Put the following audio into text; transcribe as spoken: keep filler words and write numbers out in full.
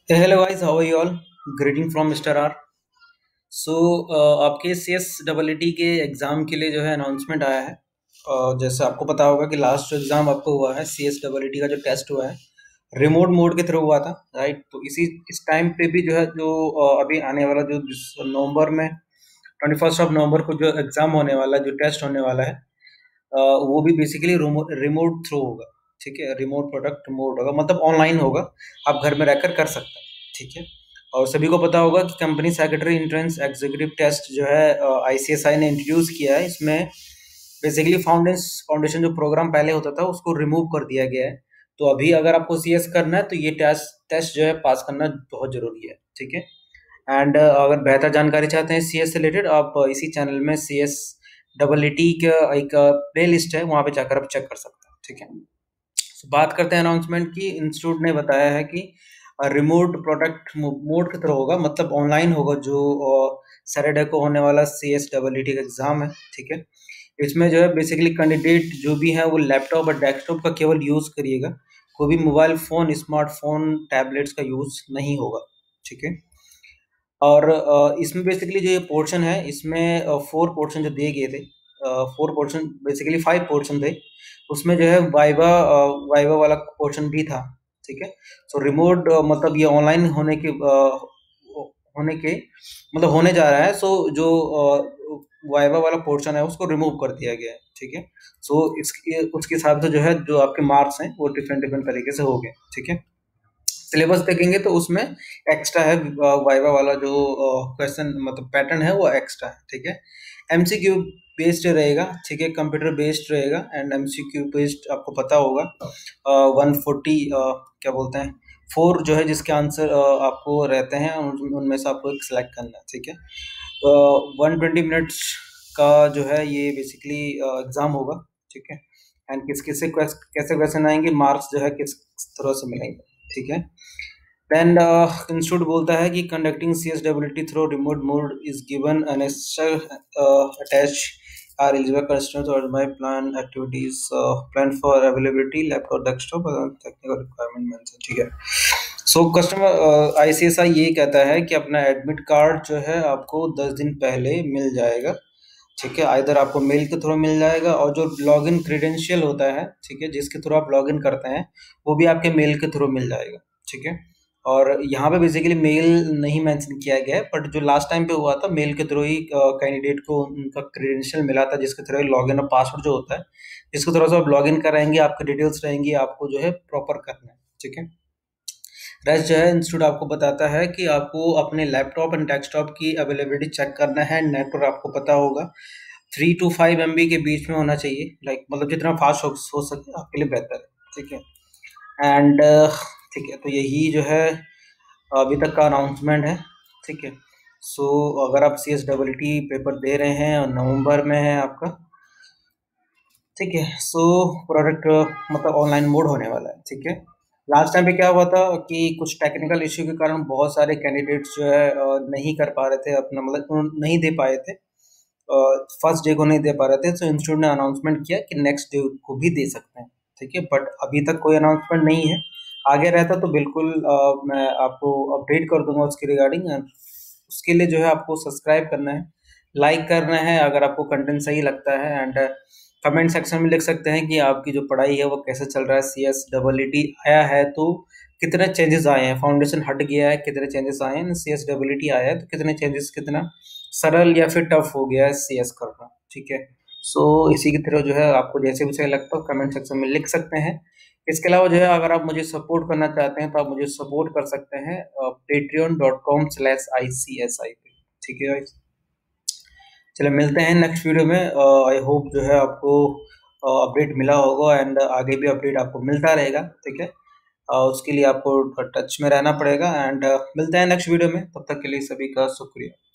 Hey, hello guys, how are you all? Greeting from mister R. So आपके C S double E T के exam के लिए जो है अनाउंसमेंट आया है। uh, जैसे आपको पता होगा कि लास्ट जो एग्ज़ाम आपको हुआ है C S double E T का जो टेस्ट हुआ है रिमोट मोड के थ्रू हुआ था, राइट। तो इसी इस टाइम पे भी जो है जो uh, अभी आने वाला जो नवंबर में ट्वेंटी फर्स्ट ऑफ नवंबर को जो एग्ज़ाम होने वाला है, जो टेस्ट होने वाला है, uh, वो भी बेसिकली रिमोट थ्रू होगा। ठीक है, रिमोट प्रोडक्ट मोड होगा, मतलब ऑनलाइन होगा, आप घर में रहकर कर सकते हैं। ठीक है। और सभी को पता होगा कि company secretary entrance executive test जो है आई सी एस आई ने इंट्रोड्यूस किया है। इसमें बेसिकली फाउंडेशन फाउंडेशन जो प्रोग्राम पहले होता था उसको रिमूव कर दिया गया है। तो अभी अगर आपको सी एस करना है तो ये टेस्ट टेस्ट जो है पास करना बहुत जरूरी है। ठीक है। एंड अगर बेहतर जानकारी चाहते हैं सी एस से रिलेटेड, आप इसी चैनल में C S double E T का एक प्ले लिस्ट है, वहाँ पे जाकर आप चेक कर सकते हैं। ठीक है। So, बात करते हैं अनाउंसमेंट की। इंस्टीट्यूट ने बताया है कि रिमोट प्रोडक्ट मोड की तरह होगा, मतलब ऑनलाइन होगा जो सैटरडे को होने वाला C S double E T का एग्जाम है। ठीक है। इसमें जो है बेसिकली कैंडिडेट जो भी है वो लैपटॉप और डेस्कटॉप का केवल यूज करिएगा, कोई भी मोबाइल फोन, स्मार्टफोन, टैबलेट्स का यूज नहीं होगा। ठीक है। और अ, इसमें बेसिकली जो ये पोर्शन है, इसमें फोर पोर्शन जो दिए गए थे, four portion basically five portion थे, उसमें जो है वाइवा वाइवा वाला पोर्शन भी था। ठीक है। सो रिमोट मतलब ये ऑनलाइन होने के अ, होने के मतलब होने जा रहा है। सो जो वाइवा वाला पोर्शन है उसको रिमूव कर दिया गया है। ठीक है। सो इसके उसके हिसाब से जो है जो आपके मार्क्स हैं वो डिफरेंट डिफरेंट तरीके से हो गए। ठीक है। सिलेबस देखेंगे तो उसमें एक्स्ट्रा है, वाइवा वाला जो क्वेश्चन मतलब पैटर्न है वो एक्स्ट्रा है। ठीक है। एमसीक्यू बेस्ड रहेगा। ठीक है, कंप्यूटर बेस्ड रहेगा एंड एमसीक्यू बेस्ड आपको पता होगा। वन फोर्टी क्या बोलते हैं, फोर जो है जिसके आंसर आपको रहते हैं उन- उनमें से आपको एक सिलेक्ट करना है। ठीक है। वन ट्वेंटी मिनट्स का जो है ये बेसिकली एग्जाम होगा। ठीक है। एंड किस किस से quest- कैसे क्वेश्चन आएंगे, मार्क्स जो है किस तरह से मिलेंगे। ठीक है। देन इंस्टीट्यूट बोलता है कि conducting C S W T through remote mode is given an attach are eligible customers और my plan activities plan for availability laptop desktop technical requirement mention. ठीक है। So customer I C S आई ये कहता है कि अपना admit card जो है आपको दस दिन पहले मिल जाएगा। ठीक है। आइदर आपको मेल के थ्रू मिल जाएगा और जो लॉगिन क्रेडेंशियल होता है, ठीक है, जिसके थ्रू आप लॉगिन करते हैं, वो भी आपके मेल के थ्रू मिल जाएगा। ठीक है। और यहाँ पे बेसिकली मेल नहीं मेंशन किया गया है, बट जो लास्ट टाइम पे हुआ था मेल के थ्रू ही कैंडिडेट को उनका क्रेडेंशियल मिला था, जिसके थ्रू लॉगिन और पासवर्ड जो होता है, जिसके थ्रू से आप लॉगिन कराएंगे, आपके डिटेल्स रहेंगी, आपको जो है प्रॉपर करना है। ठीक है। रेस्ट जो है इंस्टीट्यूट आपको बताता है कि आपको अपने लैपटॉप एंड डेस्कटॉप की अवेलेबिलिटी चेक करना है। नेटवर्क आपको पता होगा three to five M B के बीच में होना चाहिए, लाइक मतलब जितना फास्ट हो, हो सके आपके लिए बेहतर है। ठीक है। एंड ठीक है, तो यही जो है अभी तक का अनाउंसमेंट है। ठीक है। सो अगर आप C S double T paper दे रहे हैं और नवंबर में है आपका, ठीक है, सो प्रोडक्ट मतलब ऑनलाइन मोड होने वाला है। ठीक है। लास्ट टाइम पे क्या हुआ था कि कुछ टेक्निकल इश्यू के कारण बहुत सारे कैंडिडेट्स जो है अ, नहीं कर पा रहे थे अपना, मतलब उन- नहीं दे पाए थे, फर्स्ट डे को नहीं दे पा रहे थे। तो इंस्टीट्यूट ने अनाउंसमेंट किया कि नेक्स्ट डे को भी दे सकते हैं। ठीक है। बट अभी तक कोई अनाउंसमेंट नहीं है। आगे रहता तो बिल्कुल अ, मैं आपको अपडेट कर दूंगा उसके रिगार्डिंग। उसके लिए जो है आपको सब्सक्राइब करना है, लाइक करना है अगर आपको कंटेंट सही लगता है, एंड कमेंट सेक्शन में लिख सकते हैं कि आपकी जो पढ़ाई है वो कैसे चल रहा है। C S double E T आया है तो कितने चेंजेस आए हैं, फाउंडेशन हट गया है कितने चेंजेस आए हैं, C S double E T आया है तो कितने चेंजेस, कितना सरल या फिर टफ हो गया है सी एस करना। ठीक है। सो इसी की तरह जो है आपको जैसे भी सही लगता हो कमेंट सेक्शन में लिख सकते हैं। इसके अलावा जो है अगर आप मुझे सपोर्ट करना चाहते हैं तो आप मुझे सपोर्ट कर सकते हैं Patreon dot com slash I C S I पे। ठीक है guys? चलिए मिलते हैं नेक्स्ट वीडियो में। आई होप जो है आपको अपडेट मिला होगा एंड आगे भी अपडेट आपको मिलता रहेगा। ठीक है। अ, उसके लिए आपको टच में रहना पड़ेगा एंड मिलते हैं नेक्स्ट वीडियो में। तब तक के लिए सभी का शुक्रिया।